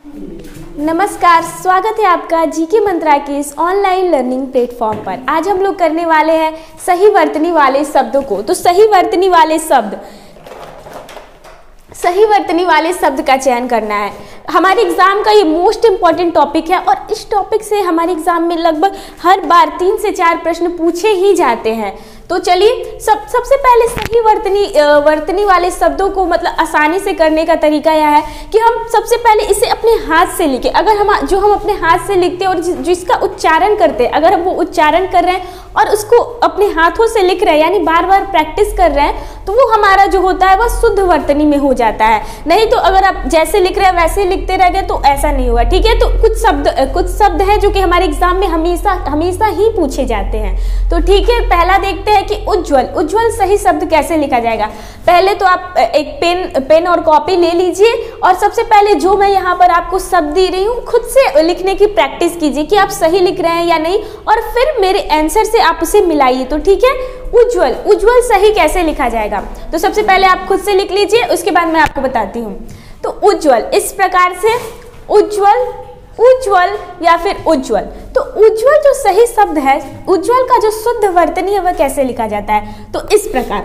नमस्कार, स्वागत है आपका जीके मंत्रा के इस ऑनलाइन लर्निंग प्लेटफॉर्म पर। आज हम लोग करने वाले हैं सही वर्तनी वाले शब्दों को। तो सही वर्तनी वाले शब्द का चयन करना है। हमारे एग्जाम का ये मोस्ट इंपॉर्टेंट टॉपिक है और इस टॉपिक से हमारे एग्जाम में लगभग हर बार 3 से 4 प्रश्न पूछे ही जाते हैं। तो चलिए सबसे पहले सही वर्तनी वाले शब्दों को मतलब आसानी से करने का तरीका यह है कि हम सबसे पहले इसे अपने हाथ से लिखें। अगर हम अपने हाथ से लिखते हैं और जिसका उच्चारण करते हैं, अगर हम वो उच्चारण कर रहे हैं और उसको अपने हाथों से लिख रहे हैं यानी बार बार प्रैक्टिस कर रहे हैं, तो वो हमारा जो होता है वह शुद्ध वर्तनी में हो जाता है। नहीं तो अगर आप जैसे लिख रहे हैं वैसे लिखते रह गए तो ऐसा नहीं होगा। ठीक है, तो कुछ शब्द हैं जो कि हमारे एग्जाम में हमेशा ही पूछे जाते हैं। तो ठीक है, पहला देखते हैं कि उज्ज्वल सही शब्द कैसे लिखा जाएगा। पहले तो आप एक पेन और कॉपी ले लीजिए और सबसे पहले जो मैं यहाँ पर आपको शब्द दे रही हूँ खुद से लिखने की प्रैक्टिस कीजिए कि आप सही लिख रहे हैं या नहीं, और फिर मेरे आंसर से आप उसे मिलाइए। तो ठीक है, उज्ज्वल सही कैसे लिखा जाएगा, तो सबसे पहले आप खुद से लिख लीजिए, उसके बाद मैं आपको बताती हूँ। तो उज्ज्वल इस प्रकार से उज्ज्वल या फिर उज्ज्वल। तो उज्ज्वल जो सही शब्द है, उज्ज्वल का जो शुद्ध वर्तनी है वह कैसे लिखा जाता है, तो इस प्रकार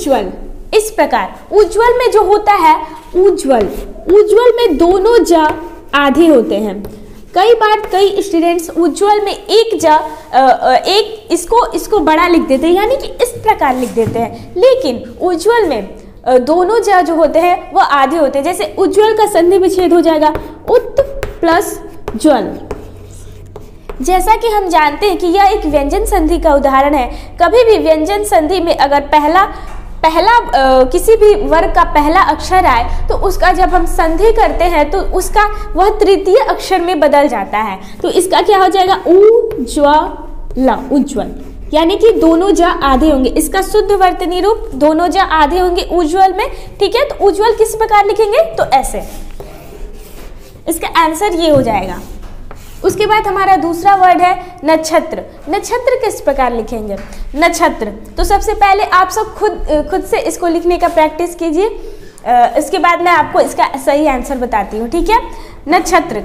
उज्ज्वल में जो होता है उज्ज्वल में दोनों ज आधे होते हैं। कई बार कई स्टूडेंट्स उज्ज्वल में एक इसको बड़ा लिख देते हैं यानी कि इस प्रकार लिख देते हैं, लेकिन उज्ज्वल में दोनों जो होते हैं वह आधे होते हैं। जैसे उज्ज्वल का संधि विच्छेद हो जाएगा उत प्लस ज्वल। जैसा कि हम जानते हैं कि यह एक व्यंजन संधि का उदाहरण है। कभी भी व्यंजन संधि में अगर पहला किसी भी वर्ग का पहला अक्षर आए तो उसका जब हम संधि करते हैं तो उसका वह तृतीय अक्षर में बदल जाता है। तो इसका क्या हो जाएगा, उज्ज्वल, यानी कि दोनों ज आधे होंगे। इसका शुद्ध वर्तनी रूप दोनों ज आधे होंगे उज्ज्वल में। ठीक है, तो उज्ज्वल किस प्रकार लिखेंगे, तो ऐसे, इसका आंसर ये हो जाएगा। उसके बाद हमारा दूसरा वर्ड है नक्षत्र। नक्षत्र किस प्रकार लिखेंगे, नक्षत्र। तो सबसे पहले आप सब खुद से इसको लिखने का प्रैक्टिस कीजिए, इसके बाद मैं आपको इसका सही आंसर बताती हूँ। ठीक है, नक्षत्र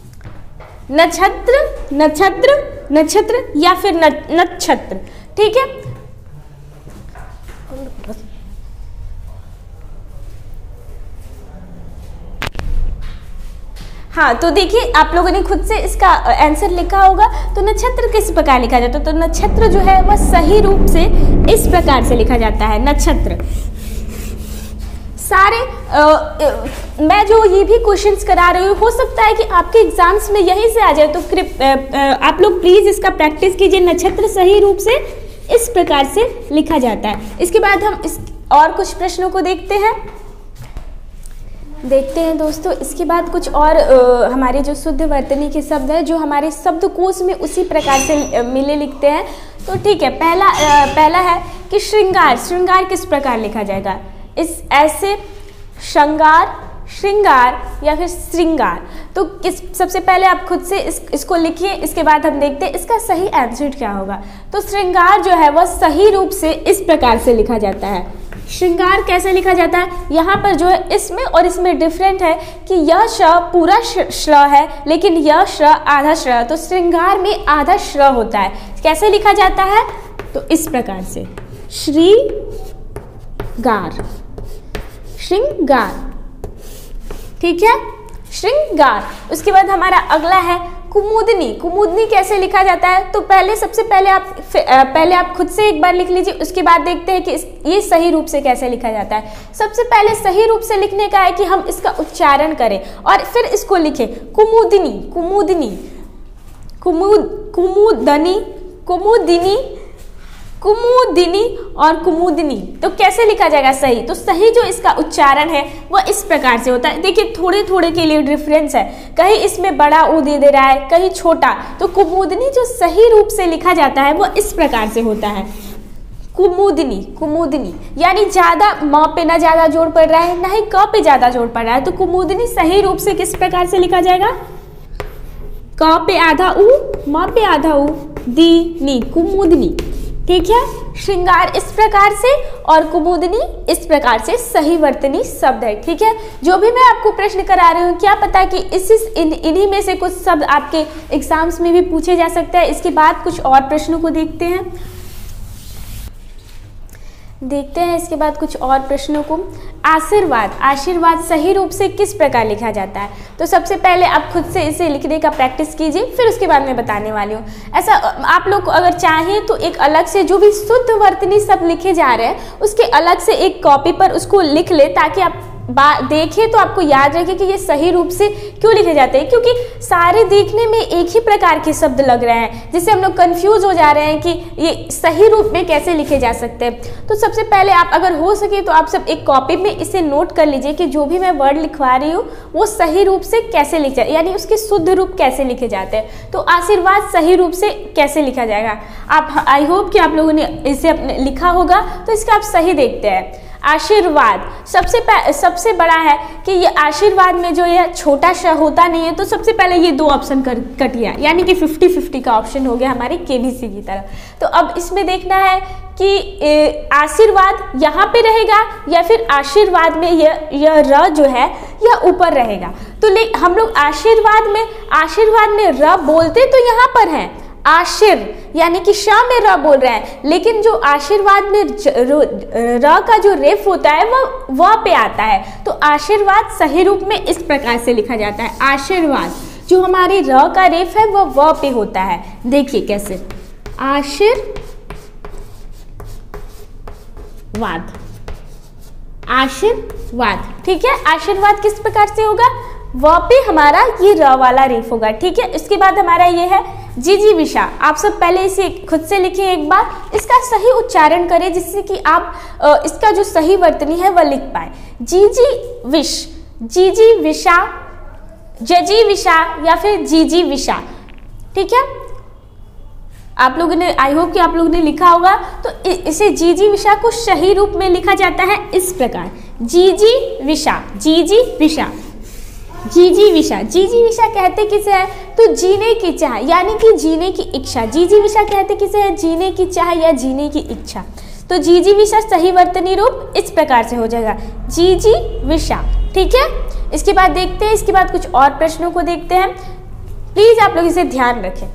या फिर नक्षत्र। ठीक है, हाँ, तो देखिए आप लोगों ने खुद से इसका आंसर लिखा होगा। तो नक्षत्र किस प्रकार लिखा जाता है, तो नक्षत्र जो है वह सही रूप से इस प्रकार से लिखा जाता है, नक्षत्र। सारे मैं जो ये भी क्वेश्चंस करा रही हूँ, हो सकता है कि आपके एग्जाम्स में यहीं से आ जाए, तो आप लोग प्लीज इसका प्रैक्टिस कीजिए। नक्षत्र सही रूप से इस प्रकार से लिखा जाता है। इसके बाद हम और कुछ प्रश्नों को देखते हैं दोस्तों। इसके बाद कुछ और हमारे जो शुद्ध वर्तनी के शब्द हैं जो हमारे शब्दकोश में उसी प्रकार से मिले लिखते हैं। तो ठीक है, पहला है कि श्रृंगार किस प्रकार लिखा जाएगा, इस ऐसे श्रृंगार या फिर श्रृंगार। तो सबसे पहले आप खुद से इसको लिखिए, इसके बाद हम देखते हैं इसका सही आंसर क्या होगा। तो श्रृंगार जो है वह सही रूप से इस प्रकार से लिखा जाता है। श्रृंगार कैसे लिखा जाता है, यहाँ पर जो है इसमें और इसमें डिफरेंट है कि यह श पूरा श्र है, लेकिन यह श्र आधा श्र। तो श्रृंगार में आधा श्र होता है। कैसे लिखा जाता है, तो इस प्रकार से श्रृंगार। ठीक है, श्रृंगार। उसके बाद हमारा अगला है कुमुदनी कैसे लिखा जाता है। तो सबसे पहले आप खुद से एक बार लिख लीजिए, उसके बाद देखते हैं कि ये सही रूप से कैसे लिखा जाता है। सबसे पहले सही रूप से लिखने का है कि हम इसका उच्चारण करें और फिर इसको लिखें, कुमुदिनी और कुमुदिनी। तो कैसे लिखा जाएगा सही, तो सही जो इसका उच्चारण है वह इस प्रकार से होता है। देखिए थोड़े के लिए डिफरेंस है, कहीं इसमें बड़ा ऊ दे रहा है, कहीं छोटा। तो कुमुदिनी जो सही रूप से लिखा जाता है वह इस प्रकार से होता है, कुमुदिनी, यानी ज्यादा म पे ना ज्यादा जोड़ पड़ रहा है, ना ही क पे ज्यादा जोड़ पड़ रहा है। तो कुमुदिनी सही रूप से किस प्रकार से लिखा जाएगा, क पे आधा ऊ, म पे आधा ऊ, दी नी, कुमुदिनी। ठीक है। श्रृंगार इस प्रकार से और कुमुदनी इस प्रकार से सही वर्तनी शब्द है। ठीक है, जो भी मैं आपको प्रश्न करा रही हूँ, क्या पता कि इन्हीं में से कुछ शब्द आपके एग्जाम्स में भी पूछे जा सकते हैं। इसके बाद कुछ और प्रश्नों को देखते हैं इसके बाद कुछ और प्रश्नों को। आशीर्वाद सही रूप से किस प्रकार लिखा जाता है? तो सबसे पहले आप खुद से इसे लिखने का प्रैक्टिस कीजिए, फिर उसके बाद मैं बताने वाली हूँ। ऐसा आप लोग अगर चाहें तो एक अलग से जो भी शुद्ध वर्तनी शब्द लिखे जा रहे हैं उसके अलग से एक कॉपी पर उसको लिख ले, ताकि आप देखें तो आपको याद रहे कि ये सही रूप से क्यों लिखे जाते हैं, क्योंकि सारे देखने में एक ही प्रकार के शब्द लग रहे हैं, जिससे हम लोग कंफ्यूज हो जा रहे हैं कि ये सही रूप में कैसे लिखे जा सकते हैं। तो सबसे पहले आप अगर हो सके तो आप सब एक कॉपी में इसे नोट कर लीजिए कि जो भी मैं वर्ड लिखवा रही हूँ वो सही रूप से कैसे लिखा, यानी उसके शुद्ध रूप कैसे लिखे जाते हैं। तो आशीर्वाद सही रूप से कैसे लिखा जाएगा, आप आई होप कि आप लोगों ने इसे अपने लिखा होगा, तो इसका आप सही देखते हैं। आशीर्वाद सबसे बड़ा है कि ये आशीर्वाद में जो ये छोटा श होता नहीं है, तो सबसे पहले ये दो ऑप्शन कट गया, यानी कि 50-50 का ऑप्शन हो गया हमारी केबीसी की तरफ। तो अब इसमें देखना है कि आशीर्वाद यहाँ पे रहेगा या फिर आशीर्वाद में यह र जो है यह ऊपर रहेगा। तो हम लोग आशीर्वाद में र बोलते तो यहाँ पर है आशीर, यानी कि श में र बोल रहे हैं, लेकिन जो आशीर्वाद में र का जो रेफ होता है वह पे आता है। तो आशीर्वाद सही रूप में इस प्रकार से लिखा जाता है। आशीर्वाद जो हमारी र का रेफ है वह पे होता है। देखिए कैसे, आशीर्वाद, आशीर्वाद। ठीक है, आशीर्वाद किस प्रकार से होगा, वह पे हमारा ये र वाला रेफ होगा। ठीक है, इसके बाद हमारा ये है जिजीविषा। आप सब पहले इसे खुद से लिखिए एक बार, इसका सही उच्चारण करें जिससे कि आप इसका जो सही वर्तनी है वह लिख पाए। जिजीविषा, जजीविषा या फिर जिजीविषा। ठीक है, आप लोगों ने आई होप कि आप लोगों ने लिखा होगा। तो इसे जिजीविषा को सही रूप में लिखा जाता है इस प्रकार, जिजीविषा, जिजीविषा, जिजीविषा। जिजीविषा कहते किसे है, तो जीने की चाह, यानी कि जीने की इच्छा। जिजीविषा कहते किसे है, जीने की चाह या जीने की इच्छा। तो जिजीविषा सही वर्तनी रूप इस प्रकार से हो जाएगा, जिजीविषा। ठीक है, इसके बाद देखते हैं, इसके बाद कुछ और प्रश्नों को देखते हैं। प्लीज आप लोग इसे ध्यान रखें।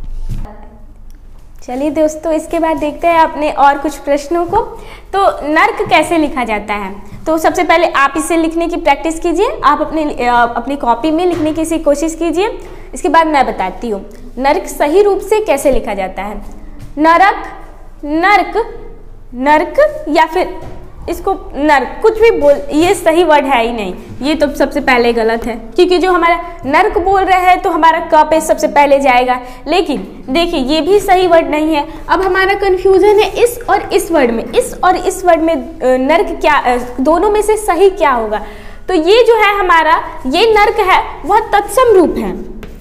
चलिए दोस्तों, इसके बाद देखते हैं अपने और कुछ प्रश्नों को। तो नर्क कैसे लिखा जाता है, तो सबसे पहले आप इसे लिखने की प्रैक्टिस कीजिए, आप अपनी कॉपी में लिखने की कोशिश कीजिए। इसके बाद मैं बताती हूँ नर्क सही रूप से कैसे लिखा जाता है। नरक, नर्क, नर्क या फिर इसको नर्क, कुछ भी बोल, ये सही वर्ड है ही नहीं, ये तो सबसे पहले गलत है, क्योंकि जो हमारा नर्क बोल रहे हैं तो हमारा क पे सबसे पहले जाएगा। लेकिन देखिए ये भी सही वर्ड नहीं है। अब हमारा कंफ्यूजन है इस और इस वर्ड में, इस और इस वर्ड में नर्क क्या, दोनों में से सही क्या होगा। तो ये जो है हमारा ये नर्क है वह तत्सम रूप है।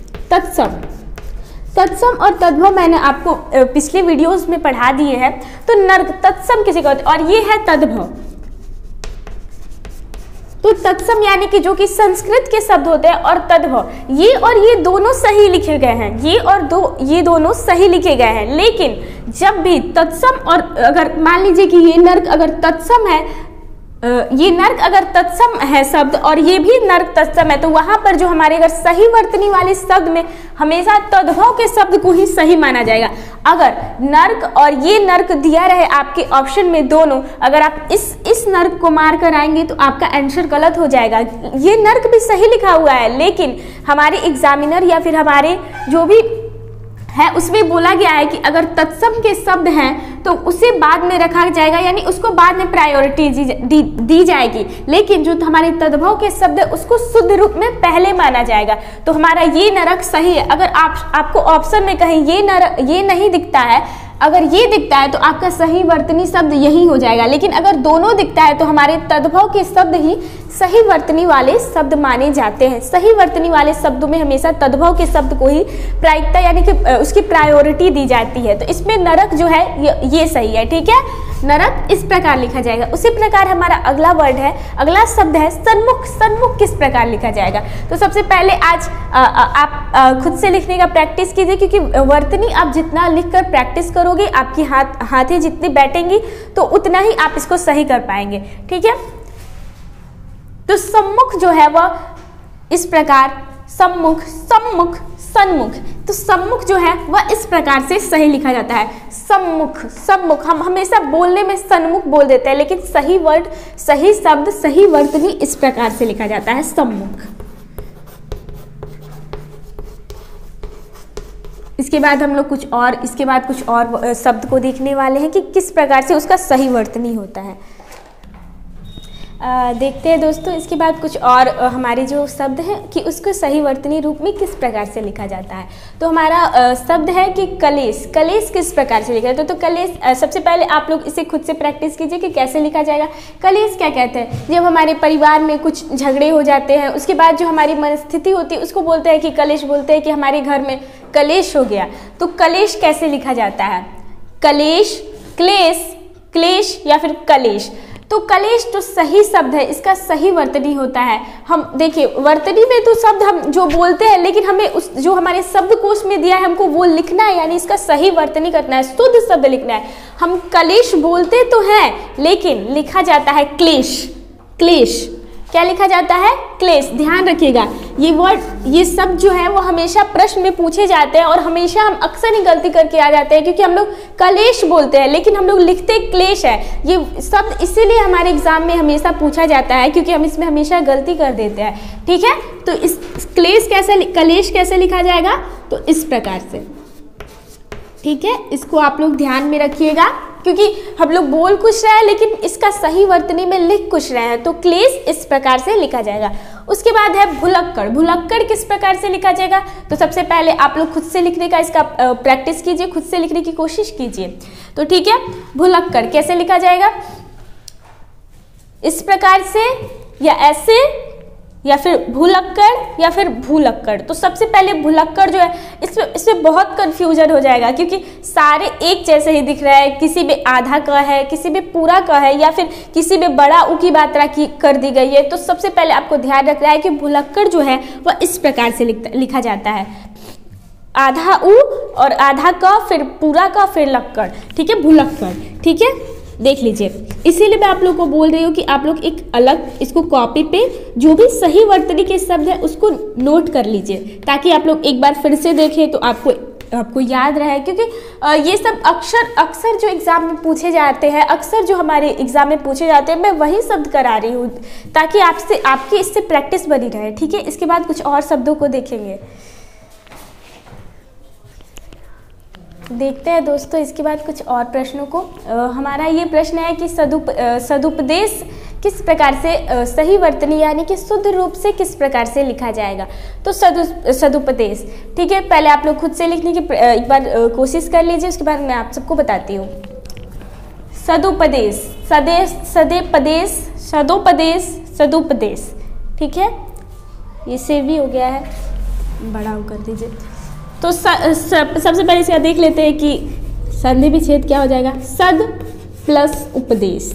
तत्सम और तद्भव मैंने आपको पिछले वीडियोस में पढ़ा दिए हैं। तो नर्क तत्सम किसे कहते हैं, और ये है तद्भव। तो तत्सम यानी कि जो कि संस्कृत के शब्द होते हैं, और तद्भव ये और ये दोनों सही लिखे गए हैं, ये दोनों सही लिखे गए हैं। लेकिन जब भी तत्सम और अगर मान लीजिए कि ये नर्क अगर तत्सम है, ये नर्क अगर तत्सम है शब्द और ये भी नर्क तत्सम है, तो वहां पर जो हमारे अगर सही वर्तनी वाले शब्द में हमेशा तद्भव के शब्द को ही सही माना जाएगा। अगर नर्क और ये नर्क दिया रहे आपके ऑप्शन में दोनों, अगर आप इस नर्क को मार कर आएंगे तो आपका आंसर गलत हो जाएगा। ये नर्क भी सही लिखा हुआ है, लेकिन हमारे एग्जामिनर या फिर हमारे जो भी है उसमें बोला गया है कि अगर तत्सम के शब्द हैं तो उसे बाद में रखा जाएगा, यानी उसको बाद में प्रायोरिटी दी जाएगी। लेकिन जो हमारे तद्भव के शब्द है उसको शुद्ध रूप में पहले माना जाएगा। तो हमारा ये नरक सही है। अगर आपको ऑप्शन में कहीं ये नहीं दिखता है, अगर ये दिखता है तो आपका सही वर्तनी शब्द यही हो जाएगा। लेकिन अगर दोनों दिखता है तो हमारे तद्भव के शब्द ही सही वर्तनी वाले शब्द माने जाते हैं। सही वर्तनी वाले शब्दों में हमेशा तद्भव के शब्द को ही प्रायिकता यानी कि उसकी प्रायोरिटी दी जाती है। तो इसमें नरक जो है ये सही है। ठीक है, नरक इस प्रकार लिखा जाएगा। उसी प्रकार हमारा अगला वर्ड है, अगला शब्द है सन्मुख। सन्मुख किस प्रकार लिखा जाएगा? तो सबसे पहले आज आप खुद से लिखने का प्रैक्टिस कीजिए, क्योंकि वर्तनी आप जितना लिखकर प्रैक्टिस करोगे, आपकी हाथें जितनी बैठेंगी तो उतना ही आप इसको सही कर पाएंगे। ठीक है, तो सम्मुख जो है वह इस प्रकार, सम्मुख, सम्मुख, सन्मुख। तो सम्मुख जो है वह इस प्रकार से सही लिखा जाता है, सम्मुख। सम्मुख हम हमेशा बोलने में सन्मुख बोल देते हैं, लेकिन सही वर्ड, सही शब्द, सही वर्तनी इस प्रकार से लिखा जाता है, सम्मुख। इसके बाद हम लोग कुछ और शब्द को देखने वाले हैं कि किस प्रकार से उसका सही वर्तनी होता है। देखते हैं दोस्तों, इसके बाद कुछ और हमारे जो शब्द हैं कि उसको सही वर्तनी रूप में किस प्रकार से लिखा जाता है। तो हमारा शब्द है कि कलेश। कलेश किस प्रकार से लिखा जाता है? तो कलेश, सबसे पहले आप लोग इसे खुद से प्रैक्टिस कीजिए कि कैसे लिखा जाएगा। कलेश क्या कहते हैं? जब हमारे परिवार में कुछ झगड़े हो जाते हैं, उसके बाद जो हमारी मनस्थिति होती है उसको बोलते हैं कि कलेश, बोलते हैं कि हमारे घर में कलेश हो गया। तो कलेश कैसे लिखा जाता है? कलेश, क्लेश, क्लेश या फिर कलेश। तो कलेश तो सही शब्द है, इसका सही वर्तनी होता है। हम देखिए, वर्तनी में तो शब्द हम जो बोलते हैं, लेकिन हमें उस जो हमारे शब्दकोश में दिया है हमको वो लिखना है, यानी इसका सही वर्तनी करना है, शुद्ध शब्द लिखना है। हम कलेश बोलते तो हैं, लेकिन लिखा जाता है क्लेश। क्लेश क्या लिखा जाता है? क्लेश। ध्यान रखिएगा, ये वर्ड, ये शब्द जो है वो हमेशा प्रश्न में पूछे जाते हैं और हमेशा हम अक्सर ही गलती करके आ जाते हैं, क्योंकि हम लोग कलेश बोलते हैं लेकिन हम लोग लिखते क्लेश है। ये शब्द इसीलिए हमारे एग्जाम में हमेशा पूछा जाता है, क्योंकि हम इसमें हमेशा गलती कर देते हैं। ठीक है, तो इस क्लेश कैसे, कलेश कैसे लिखा जाएगा? तो इस प्रकार से। ठीक है, इसको आप लोग ध्यान में रखिएगा, क्योंकि हम लोग बोल कुछ रहे हैं लेकिन इसका सही वर्तनी में लिख कुछ रहे हैं। तो क्लेश इस प्रकार से लिखा जाएगा। उसके बाद है भुलक्कड़। भुलक्कड़ किस प्रकार से लिखा जाएगा? तो सबसे पहले आप लोग खुद से लिखने का इसका प्रैक्टिस कीजिए, खुद से लिखने की कोशिश कीजिए। तो ठीक है, भुलक्कड़ कैसे लिखा जाएगा? इस प्रकार से, या ऐसे, या फिर भुलक्कड़, या फिर भूलक्कड़। तो सबसे पहले भुलक्कड़ जो है, इसमें बहुत कंफ्यूजन हो जाएगा, क्योंकि सारे एक जैसे ही दिख रहा है। किसी में आधा का है, किसी में पूरा का है, या फिर किसी में बड़ा ऊ की मात्रा की कर दी गई है। तो सबसे पहले आपको ध्यान रखना है कि भुलक्कड़ जो है वह इस प्रकार से लिखा जाता है, आधा ऊ और आधा का, फिर पूरा का, फिर लक्कड़। ठीक है, भुलक्कड़। ठीक है, देख लीजिए, इसीलिए मैं आप लोग को बोल रही हूँ कि आप लोग एक अलग इसको कॉपी पे जो भी सही वर्तनी के शब्द है उसको नोट कर लीजिए, ताकि आप लोग एक बार फिर से देखें तो आपको याद रहे। क्योंकि ये सब अक्सर जो एग्जाम में पूछे जाते हैं, अक्सर जो हमारे एग्जाम में पूछे जाते हैं, मैं वही शब्द करा रही हूँ ताकि आपकी इससे प्रैक्टिस बनी रहे। ठीक है, इसके बाद कुछ और शब्दों को देखेंगे। देखते हैं दोस्तों, इसके बाद कुछ और प्रश्नों को। हमारा ये प्रश्न है कि सदुपदेश किस प्रकार से सही वर्तनी यानी कि शुद्ध रूप से किस प्रकार से लिखा जाएगा? तो सदुपदेश। ठीक है, पहले आप लोग खुद से लिखने की एक बार कोशिश कर लीजिए, उसके बाद मैं आप सबको बताती हूँ। सदुपदेश, सदोपदेश, सदुपदेश। ठीक है, ये से भी हो गया है, बड़ा कर दीजिए। तो सबसे पहले इसका देख लेते हैं कि संधि विच्छेद क्या हो जाएगा। सद प्लस उपदेश।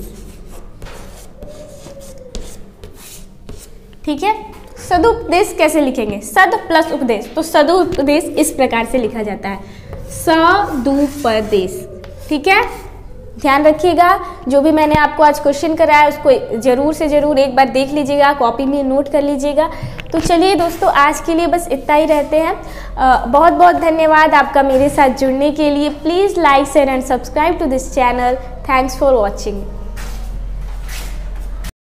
ठीक है, सदुपदेश कैसे लिखेंगे? सद प्लस उपदेश। तो सदुपदेश इस प्रकार से लिखा जाता है, सदुपदेश। ठीक है, ध्यान रखिएगा, जो भी मैंने आपको आज क्वेश्चन कराया उसको जरूर से जरूर एक बार देख लीजिएगा, कॉपी में नोट कर लीजिएगा। तो चलिए दोस्तों, आज के लिए बस इतना ही रहते हैं। बहुत बहुत धन्यवाद आपका मेरे साथ जुड़ने के लिए। Please like share and subscribe to this channel. Thanks for watching.